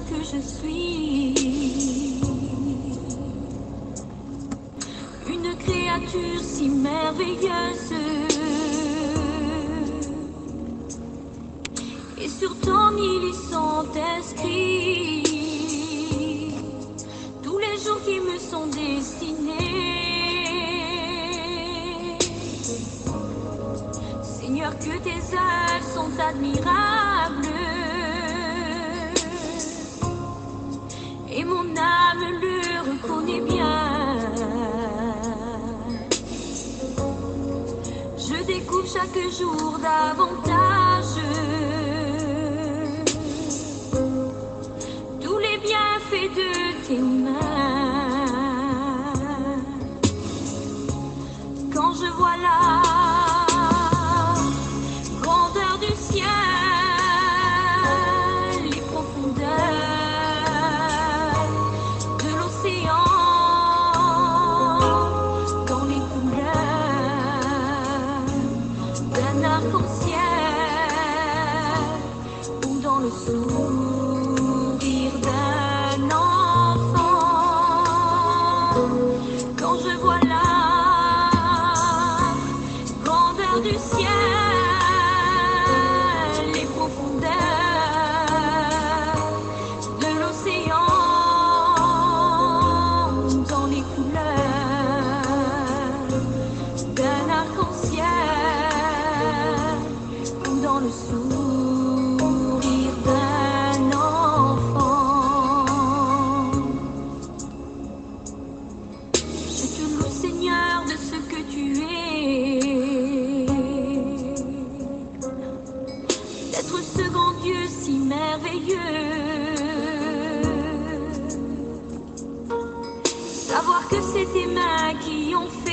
que je suis. Une créature si merveilleuse. Et sur ton île ils sont inscrits tous les jours qui me sont destinés. Seigneur, que tes œuvres sont admirables et mon âme le reconnaît bien. Je découvre chaque jour davantage tous les bienfaits de tes mains. Quand je vois la grandeur du ciel, les profondeurs de l'océan, dans les couleurs d'un arc-en-ciel ou dans le sourire d'un enfant. Quand je vois la grandeur du ciel, les profondeurs de l'océan, dans les couleurs d'un arc-en-ciel ou dans le sourire d'un enfant. Je te loue, Seigneur, de ce que tu es, d'être ce grand Dieu si merveilleux. Savoir que c'est tes mains qui ont fait